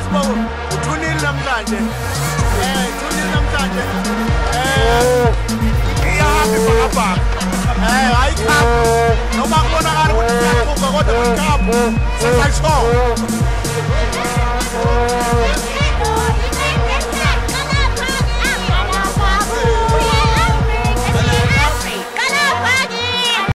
uba uthunile namhlanje. Uthunile namhlanje. Iyahamba ibhakabhaka. Hayi khapha. Noma kubonakala ukuthi uyaquka kodwa ikhapha. Sesayisho.